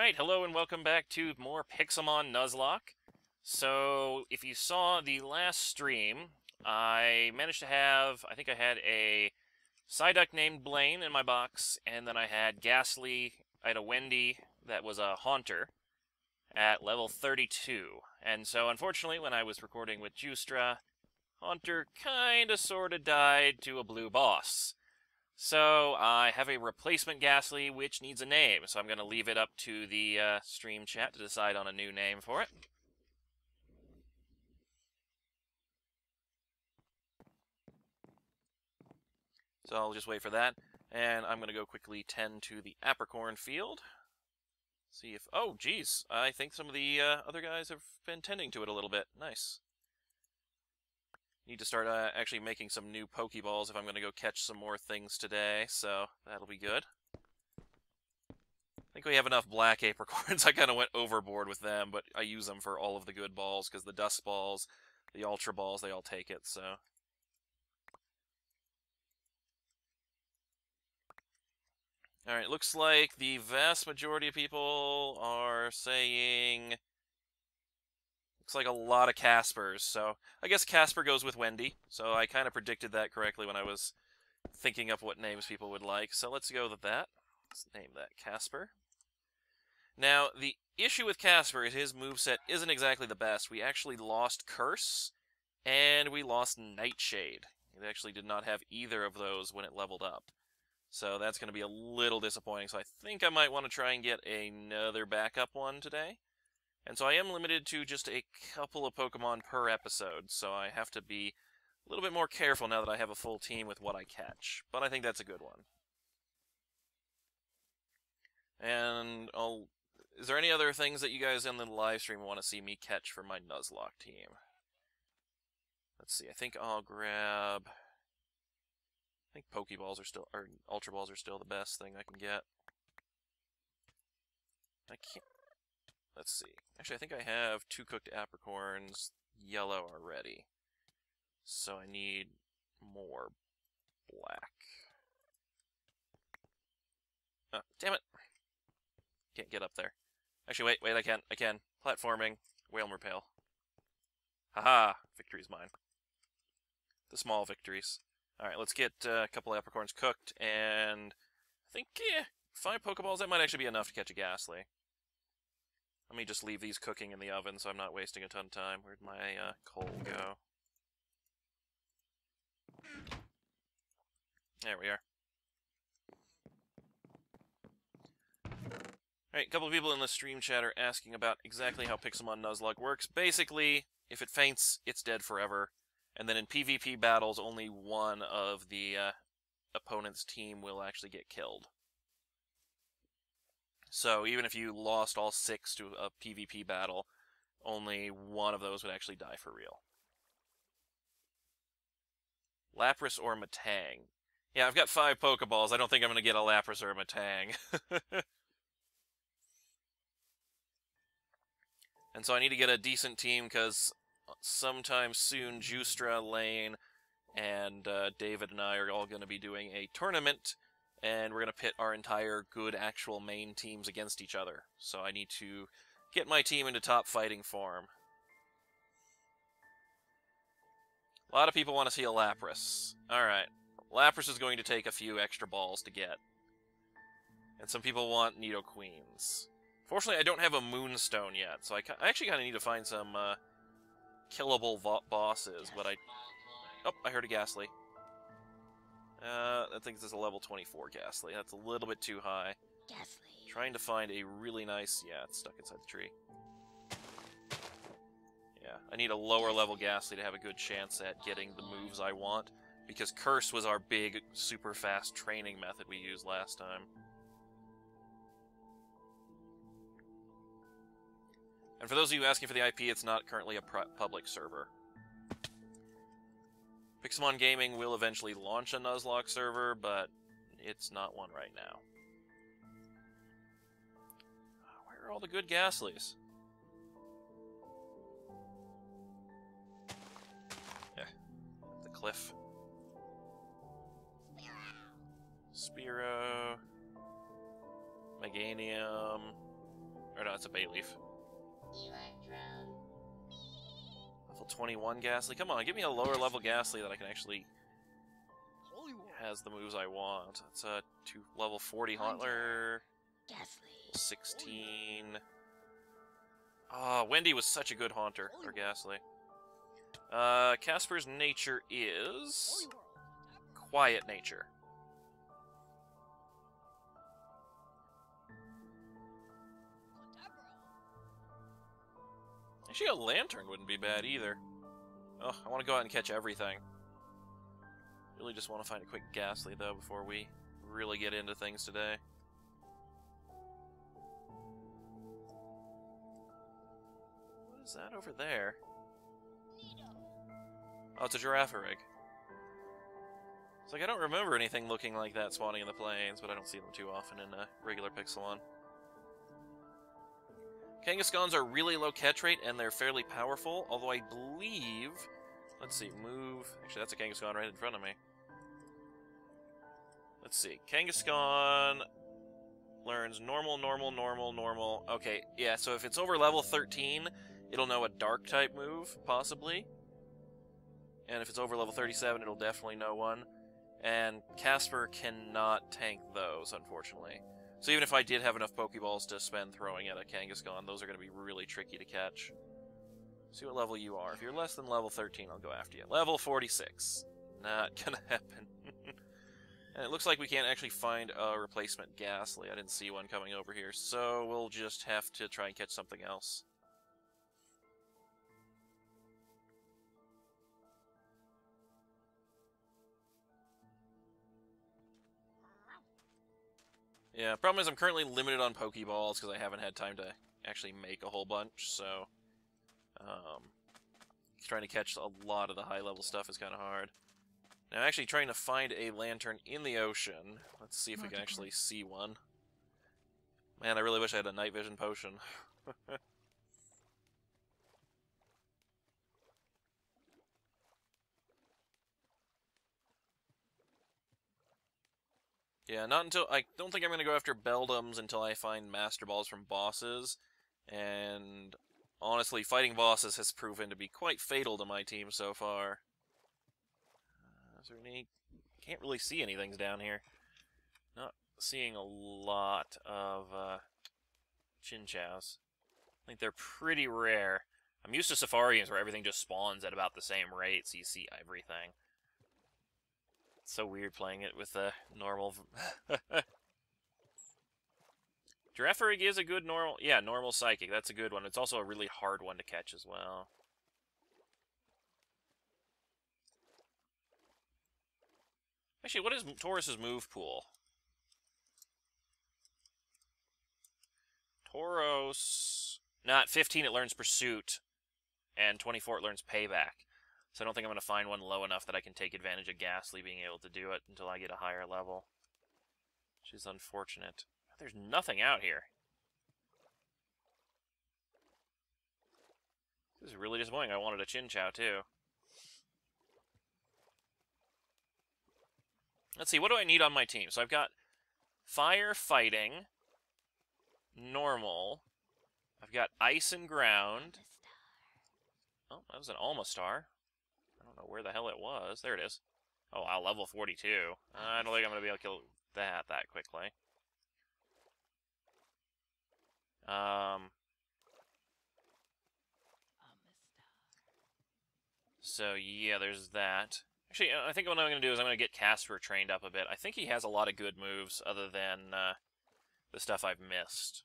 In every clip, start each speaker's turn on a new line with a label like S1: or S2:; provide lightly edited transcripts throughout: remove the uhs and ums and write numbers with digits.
S1: Alright, hello and welcome back to more Pixelmon Nuzlocke. So, if you saw the last stream, I managed to have, I think I had a Psyduck named Laine in my box, and then I had Ghastly, I had a Wendy that was a Haunter at level 32. And so, unfortunately, when I was recording with Juicetra, Haunter kinda sorta died to a blue boss. So, I have a replacement Ghastly, which needs a name, so I'm going to leave it up to the stream chat to decide on a new name for it. So I'll just wait for that, and I'm going to go quickly tend to the Apricorn field. See if... Oh, geez, I think some of the other guys have been tending to it a little bit. Nice. Need to start actually making some new Pokeballs if I'm going to go catch some more things today, so that'll be good. I think we have enough black apricorns. I kind of went overboard with them, but I use them for all of the good balls, because the dust balls, the ultra balls, they all take it, so... Alright, looks like the vast majority of people are saying... Looks like a lot of Caspers, so I guess Casper goes with Wendy, so I kind of predicted that correctly when I was thinking up what names people would like, so let's go with that. Let's name that Casper. Now, the issue with Casper is his moveset isn't exactly the best. We actually lost Curse, and we lost Nightshade. It actually did not have either of those when it leveled up. So that's going to be a little disappointing, so I think I might want to try and get another backup one today. And so I am limited to just a couple of Pokemon per episode, so I have to be a little bit more careful now that I have a full team with what I catch. But I think that's a good one. And is there any other things that you guys in the live stream want to see me catch for my Nuzlocke team? Let's see, I think I'll grab... I think Pokeballs are still, or Ultra Balls are still the best thing I can get. I can't... Let's see. Actually, I think I have 2 cooked apricorns, yellow already. So I need more black. Oh, damn it! Can't get up there. Actually, wait, I can. Platforming, Whale Repel. Haha, victory's mine. The small victories. Alright, let's get a couple of apricorns cooked, and I think, 5 Pokeballs, that might actually be enough to catch a Ghastly. Let me just leave these cooking in the oven so I'm not wasting a ton of time. Where'd my coal go? There we are. Alright, a couple of people in the stream chat are asking about exactly how Pixelmon Nuzlocke works. Basically, if it faints, it's dead forever. And then in PvP battles, only one of the opponent's team will actually get killed. So even if you lost all 6 to a PvP battle, only one of those would actually die for real. Lapras or Matang? Yeah, I've got 5 Pokeballs. I don't think I'm going to get a Lapras or a Matang. And so I need to get a decent team, because sometime soon Juicetra, Laine, and David and I are all going to be doing a tournament, and we're going to pit our entire good actual main teams against each other. So I need to get my team into top fighting form. A lot of people want to see a Lapras. Alright, Lapras is going to take a few extra balls to get. And some people want Nidoqueens. Fortunately, I don't have a Moonstone yet, so I actually kind of need to find some killable bosses, but Oh, I heard a Ghastly. I think this is a level 24 Ghastly. That's a little bit too high.
S2: Ghastly.
S1: Trying to find a really nice... Yeah, it's stuck inside the tree. Yeah, I need a lower level Ghastly to have a good chance at getting the moves I want, because Curse was our big, super fast training method we used last time. And for those of you asking for the IP, it's not currently a public server. Pixelmon Gaming will eventually launch a Nuzlocke server, but it's not one right now. Where are all the good Ghastlys? Yeah, the cliff. Spearow. Meganium. Or no, it's a Bayleaf. Level 21 Ghastly. Come on, give me a lower level Ghastly that I can actually... has the moves I want. It's a level 40 Hauntler. 16... Ah, Wendy was such a good Haunter, or Ghastly. Casper's nature is... Quiet nature. Actually, a Lantern wouldn't be bad either. Oh, I want to go out and catch everything. Really just want to find a quick Ghastly, though, before we really get into things today. What is that over there? Oh, it's a Girafarig. It's like, I don't remember anything looking like that spawning in the plains, but I don't see them too often in regular Pixelmon. Kangaskhan's are really low catch rate, and they're fairly powerful, although I believe... Let's see, move... Actually, that's a Kangaskhan right in front of me. Let's see, Kangaskhan learns normal, normal, normal, normal. Okay, yeah, so if it's over level 13, it'll know a Dark-type move, possibly. And if it's over level 37, it'll definitely know one. And Casper cannot tank those, unfortunately. So even if I did have enough Pokeballs to spend throwing at a Kangaskhan, those are going to be really tricky to catch. See what level you are. If you're less than level 13, I'll go after you. Level 46. Not gonna happen. And it looks like we can't actually find a replacement Ghastly. I didn't see one coming over here, so we'll just have to try and catch something else. Yeah, problem is I'm currently limited on Pokeballs because I haven't had time to actually make a whole bunch, so... trying to catch a lot of the high-level stuff is kind of hard. Now, actually trying to find a Lantern in the ocean. Let's see if we can actually see one. Man, I really wish I had a night vision potion. Yeah, not until... I don't think I'm going to go after Beldums until I find Master Balls from bosses. And honestly, fighting bosses has proven to be quite fatal to my team so far. Is there any... Can't really see anything down here. Not seeing a lot of Chinchows. I think they're pretty rare. I'm used to Safarians where everything just spawns at about the same rate, so you see everything. It's so weird playing it with a normal... Girafarig is a good normal... Yeah, normal Psychic. That's a good one. It's also a really hard one to catch as well. Actually, what is Taurus's move pool? Tauros... Not 15, it learns Pursuit, and 24, it learns Payback. So I don't think I'm going to find one low enough that I can take advantage of Ghastly being able to do it until I get a higher level. Which is unfortunate. There's nothing out here. This is really disappointing. I wanted a Chinchou, too. Let's see, what do I need on my team? So I've got Fire, Fighting, Normal. I've got Ice and Ground. Oh, that was an Almastar. I don't know where the hell it was. There it is. Oh, wow, level 42. I don't think I'm going to be able to kill that quickly. So, yeah, there's that. Actually, I think what I'm going to do is I'm going to get Casper trained up a bit. I think he has a lot of good moves other than the stuff I've missed.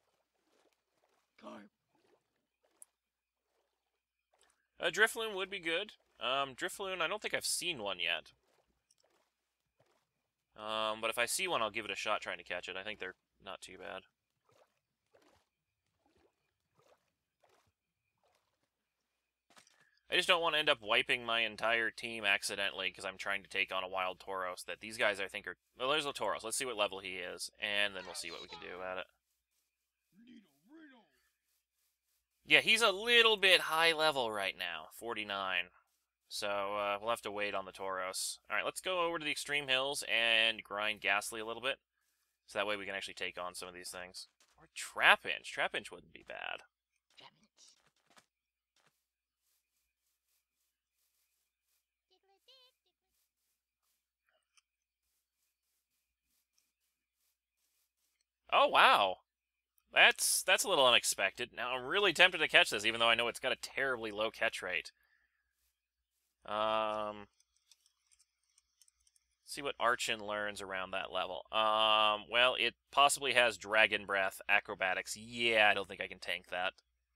S1: Drifloon would be good. Drifloon, I don't think I've seen one yet. But if I see one, I'll give it a shot trying to catch it. I think they're not too bad. I just don't want to end up wiping my entire team accidentally because I'm trying to take on a wild Tauros that these guys I think are... Well, there's a Tauros. Let's see what level he is, and then we'll see what we can do about it. Yeah, he's a little bit high level right now, 49. So we'll have to wait on the Tauros. Alright, let's go over to the Extreme Hills and grind Ghastly a little bit. So that way we can actually take on some of these things. Or Trapinch. Trapinch wouldn't be bad. Oh, wow. That's a little unexpected. Now, I'm really tempted to catch this, even though I know it's got a terribly low catch rate. See what Archon learns around that level. Well, it possibly has Dragon Breath, Acrobatics. Yeah, I don't think I can tank that.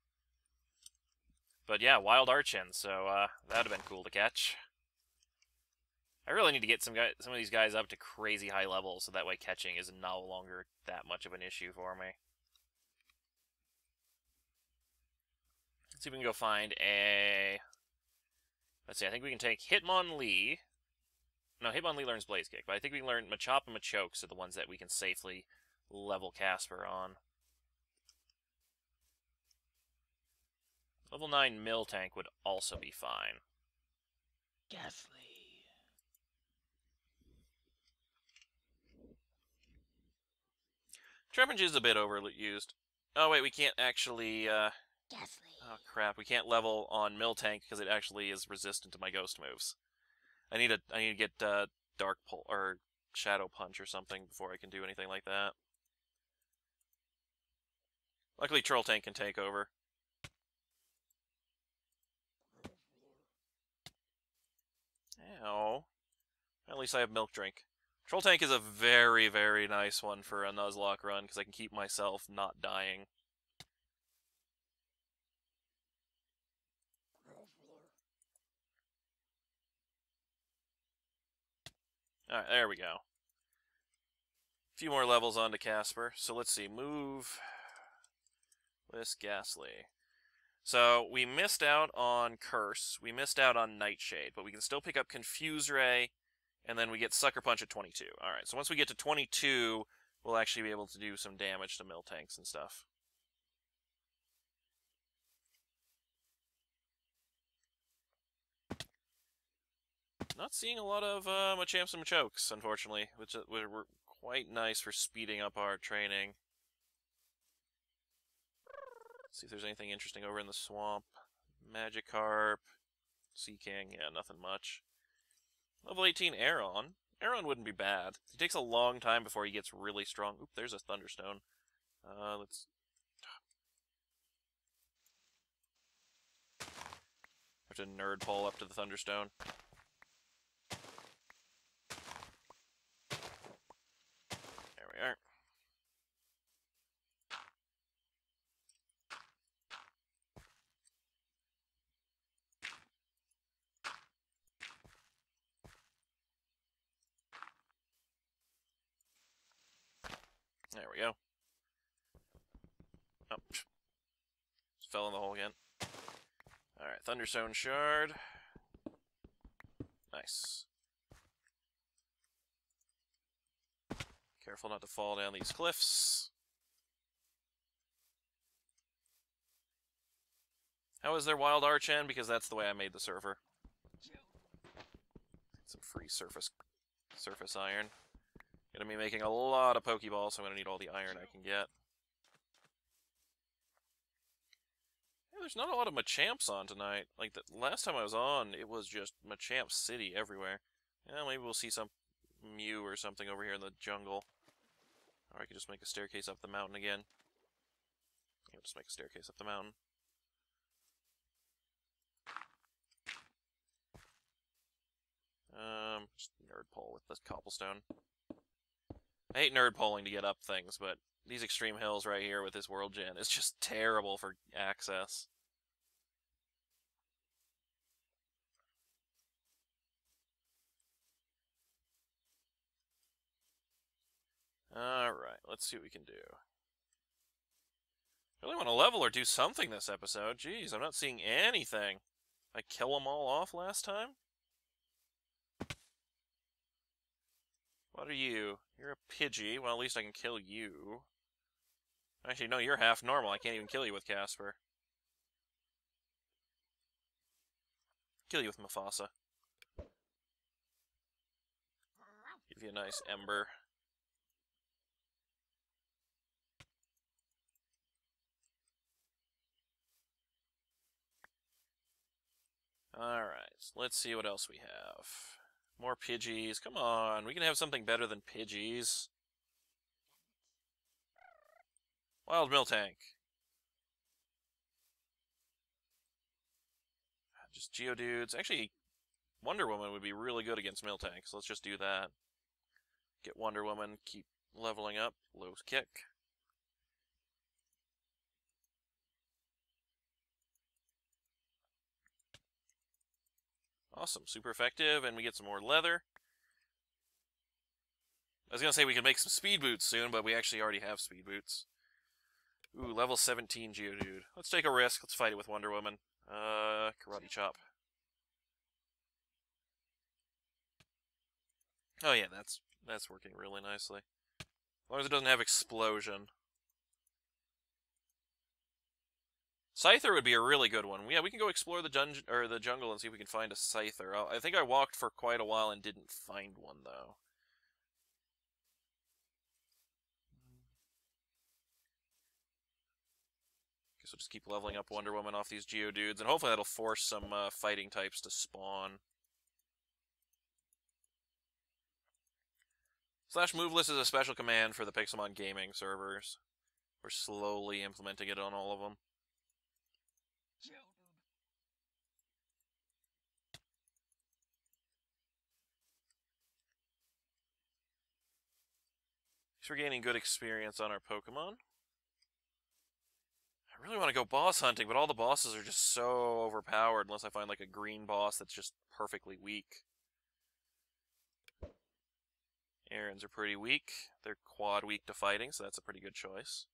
S1: But yeah, Wild Archon, so that would have been cool to catch. I really need to get some of these guys up to crazy high levels, so that way catching is no longer that much of an issue for me. Let's see if we can go find a... Let's see, I think we can take Hitmonlee. No, Hitmonlee learns Blaze Kick, but I think we can learn Machop and Machoke are the ones that we can safely level Casper on. Level 9 Miltank would also be fine.
S2: Ghastly.
S1: Trapinch is a bit overused. Oh wait, we can't actually,
S2: Ghastly.
S1: Oh crap, we can't level on Miltank because it actually is resistant to my ghost moves. I need to get Dark Pull or Shadow Punch or something before I can do anything like that. Luckily, Troll Tank can take over. Ow. At least I have Milk Drink. Troll Tank is a very, very nice one for a Nuzlocke run because I can keep myself not dying. Alright, there we go. A few more levels onto Casper. So let's see. Move. List Ghastly. So we missed out on Curse. We missed out on Nightshade. But we can still pick up Confuse Ray. And then we get Sucker Punch at 22. Alright, so once we get to 22, we'll actually be able to do some damage to Miltanks and stuff. Not seeing a lot of Machamps and Machokes, unfortunately, which were quite nice for speeding up our training. Let's see if there's anything interesting over in the swamp. Magikarp, Sea King, yeah, nothing much. Level 18 Aeron. Aeron wouldn't be bad. He takes a long time before he gets really strong. Oop, there's a Thunderstone. Let's... have to nerd pull up to the Thunderstone. There we are. There we go. Oh, just fell in the hole again. Alright, Thunderstone Shard. Nice. Careful not to fall down these cliffs. How is there Wild Archon? Because that's the way I made the server. Some free surface iron. Gonna be making a lot of Pokeballs, so I'm gonna need all the iron I can get. Yeah, there's not a lot of Machamps on tonight. Like, the last time I was on, it was just Machamp City everywhere. Yeah, maybe we'll see some Mew or something over here in the jungle. Or I could just make a staircase up the mountain again. Yeah, just make a staircase up the mountain. Just nerd pole with this cobblestone. I hate nerd poling to get up things, but these extreme hills right here with this world gen is just terrible for access. Alright, let's see what we can do. I really want to level or do something this episode. Jeez, I'm not seeing anything. I kill them all off last time? What are you? You're a Pidgey. Well, at least I can kill you. Actually, no, you're half normal. I can't even kill you with Casper. Kill you with Mufasa. Give you a nice Ember. Alright, let's see what else we have. More Pidgeys. Come on, we can have something better than Pidgeys. Wild Miltank. Just Geodudes. Actually, Wonder Woman would be really good against Miltank, so let's just do that. Get Wonder Woman, keep leveling up. Low kick. Awesome, super effective, and we get some more leather. I was gonna say we could make some speed boots soon, but we actually already have speed boots. Ooh, level 17 Geodude. Let's take a risk. Let's fight it with Wonder Woman. Karate Chop. Oh yeah, that's working really nicely. As long as it doesn't have Explosion. Scyther would be a really good one. Yeah, we can go explore the dungeon or the jungle and see if we can find a Scyther. I think I walked for quite a while and didn't find one though. Guess we'll just keep leveling up Wonder Woman off these Geodudes, and hopefully that'll force some fighting types to spawn. Slash Moveless is a special command for the Pixelmon gaming servers. We're slowly implementing it on all of them. So we're gaining good experience on our Pokemon. I really want to go boss hunting, but all the bosses are just so overpowered unless I find like a green boss that's just perfectly weak. Errands are pretty weak. They're quad weak to fighting, so that's a pretty good choice.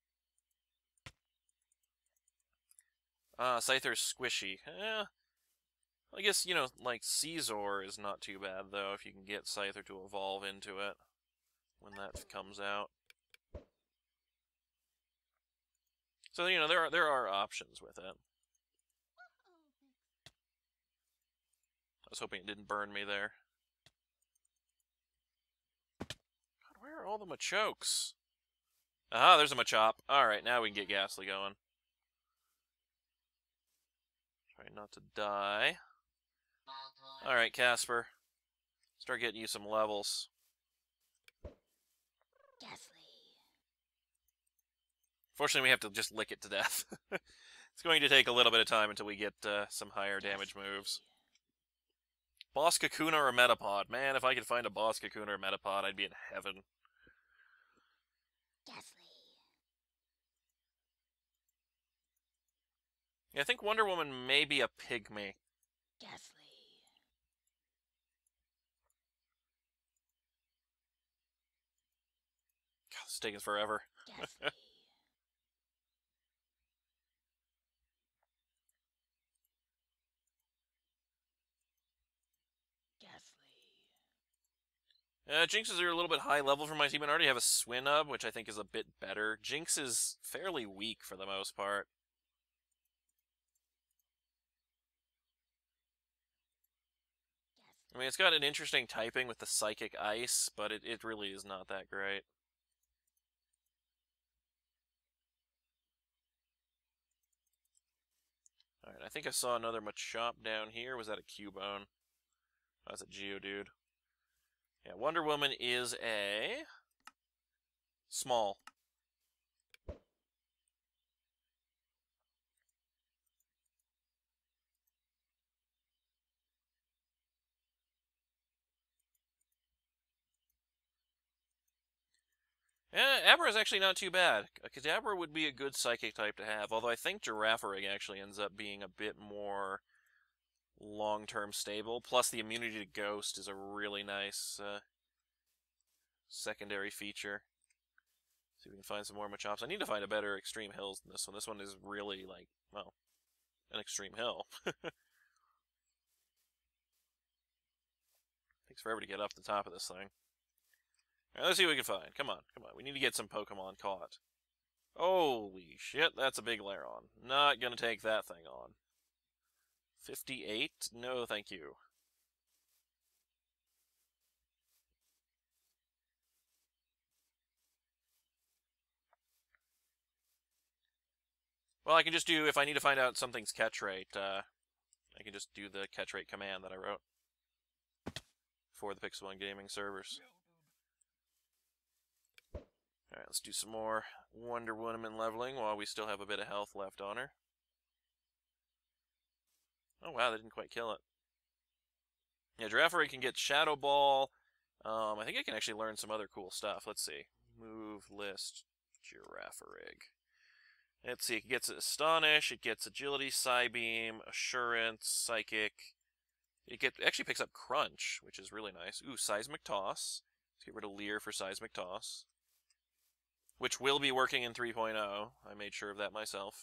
S1: Scyther's squishy. I guess, you know, like Caesar is not too bad, though, if you can get Scyther to evolve into it when that comes out. So, you know, there are options with it. I was hoping it didn't burn me there. God, where are all the Machokes? Aha, there's a Machop. Alright, now we can get Ghastly going. Try not to die. Alright, Casper. Start getting you some levels.
S2: Ghastly.
S1: Fortunately, we have to just lick it to death. It's going to take a little bit of time until we get some higher damage moves. Boss Kakuna or Metapod. Man, if I could find a Boss Kakuna or Metapod, I'd be in heaven.
S2: Ghastly.
S1: Yeah, I think Wonder Woman may be a pygmy.
S2: Ghastly.
S1: God, this is taking forever.
S2: Ghastly.
S1: Jinxes are a little bit high level for my team, and I already have a Swinub, which I think is a bit better. Jinx is fairly weak for the most part. I mean, it's got an interesting typing with the Psychic Ice, but it really is not that great. Alright, I think I saw another Machop down here. Was that a Cubone? Oh, that's a Geodude. Yeah, Wonder Woman is a... small. Yeah, Abra is actually not too bad. Kadabra would be a good Psychic type to have, although I think Girafarig actually ends up being a bit more long-term stable. Plus, the immunity to Ghost is a really nice secondary feature. See if we can find some more Machops. I need to find a better Extreme Hills than this one. This one is really, like, well, an Extreme Hill. Takes forever to get up the top of this thing. Alright, let's see what we can find. Come on, come on. We need to get some Pokemon caught. Holy shit, that's a big Lairon. Not gonna take that thing on. 58? No, thank you. Well, I can just do, if I need to find out something's catch rate, I can just do the catch rate command that I wrote for the Pixelmon Gaming servers. Alright, let's do some more Wonder Woman leveling while we still have a bit of health left on her. Oh wow, that didn't quite kill it. Yeah, Giraffere can get Shadow Ball. I think I can actually learn some other cool stuff. Let's see. Move list Giraffere. Let's see, it gets Astonish, it gets Agility, Psybeam, Assurance, Psychic. It actually picks up Crunch, which is really nice. Ooh, Seismic Toss. Let's get rid of Leer for Seismic Toss. Which will be working in 3.0. I made sure of that myself.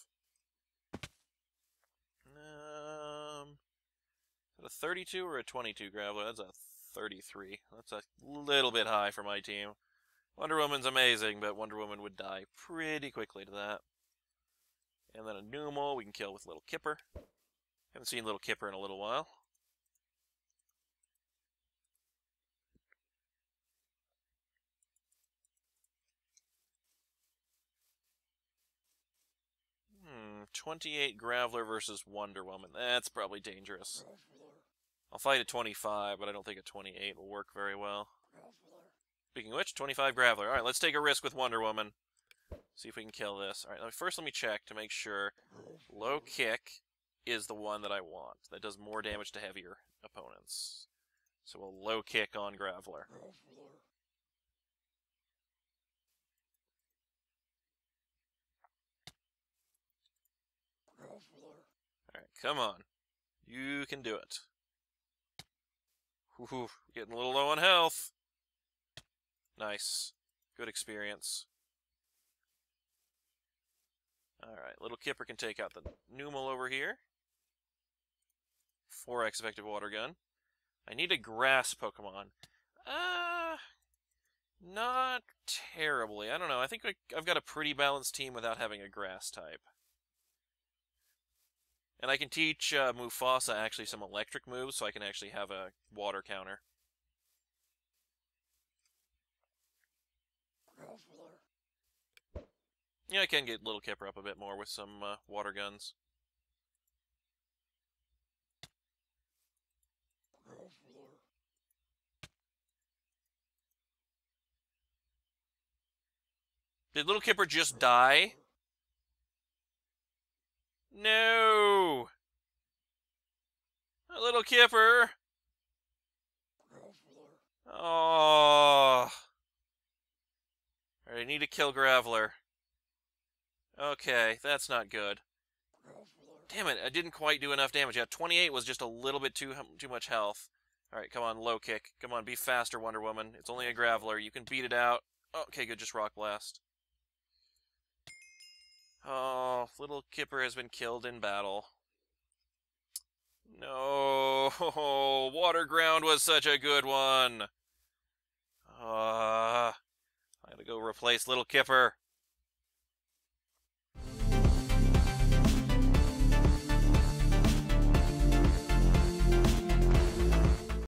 S1: Is it a 32 or a 22 Graveler? That's a 33. That's a little bit high for my team. Wonder Woman's amazing, but Wonder Woman would die pretty quickly to that. And then a Numel we can kill with Little Kipper. Haven't seen Little Kipper in a little while. 28 Graveler versus Wonder Woman. That's probably dangerous. I'll fight a 25, but I don't think a 28 will work very well. Speaking of which, 25 Graveler. Alright, let's take a risk with Wonder Woman. See if we can kill this. Alright, first let me check to make sure low kick is the one that I want. That does more damage to heavier opponents. So we'll low kick on Graveler. Alright, come on. You can do it. Whew, getting a little low on health. Nice. Good experience. Alright, Little Kipper can take out the Numel over here. 4x effective water gun. I need a grass Pokemon. Not terribly. I don't know. I think I've got a pretty balanced team without having a grass type. And I can teach Mufasa actually some electric moves, so I can actually have a water counter. Yeah, I can get Little Kipper up a bit more with some water guns. Did Little Kipper just die? No! Little Kipper! Oh! Alright, I need to kill Graveler. Okay, that's not good. Damn it, I didn't quite do enough damage. Yeah, 28 was just a little bit too much health. Alright, come on, low kick. Come on, be faster, Wonder Woman. It's only a Graveler. You can beat it out. Okay, good, just Rock Blast. Oh, Little Kipper has been killed in battle. No, Water Ground was such a good one. I gotta go replace Little Kipper.